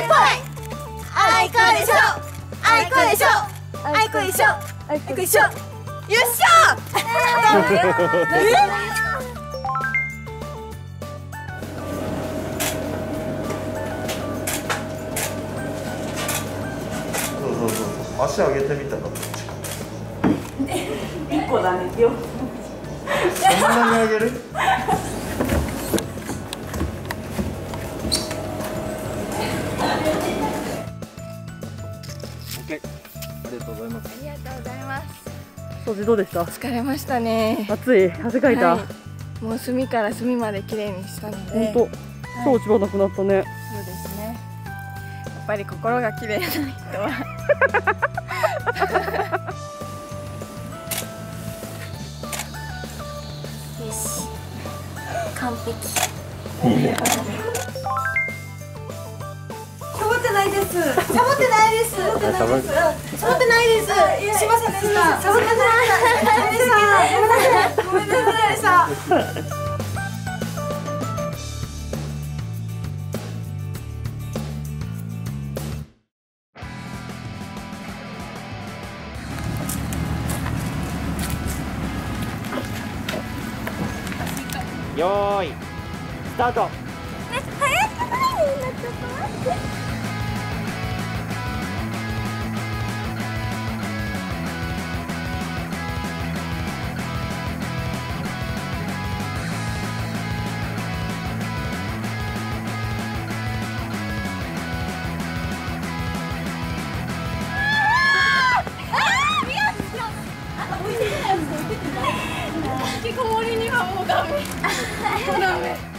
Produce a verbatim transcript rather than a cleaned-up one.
いあいこでしょあいこでしょあいこでしょあいこでしょ。よっしゃそうそうそうそう、足上げてみたらどっちか。 一個だね、よ。 そんなに上げる？オッケー、ありがとうございます。 ありがとうございます。 掃除どうでした？ 疲れましたね。 暑い、汗かいた。 はい、もう隅から隅まで綺麗にしたので。 本当、超落ち葉なくなったね。 そうですね。やっぱり心が綺麗な人は。よし。完璧。サボってないです。サボってないです。サボってないです。サボってないです。しませんでした。サボってないでした。ごめんなさいでした。 よーい、スタート。 早くないんだ、ちょっと待って。引きこもりにはもうダメ。もうダメ。